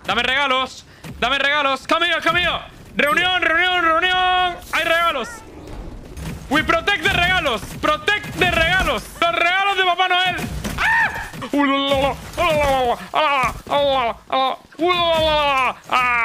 Dame regalos. Dame regalos. ¡Camillo, camillo! Reunión, reunión, reunión. Hay regalos. We protect de regalos. Protect de regalos. Los regalos de Papá Noel. ¡Ah!